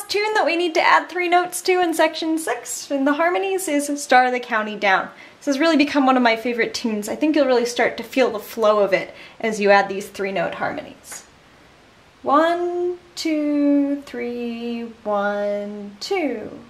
tune that we need to add 3 notes to in section 6 in the harmonies is Star of the County Down. This has really become one of my favorite tunes. I think you'll really start to feel the flow of it as you add these 3-note harmonies. 1, 2, 3, 1, 2.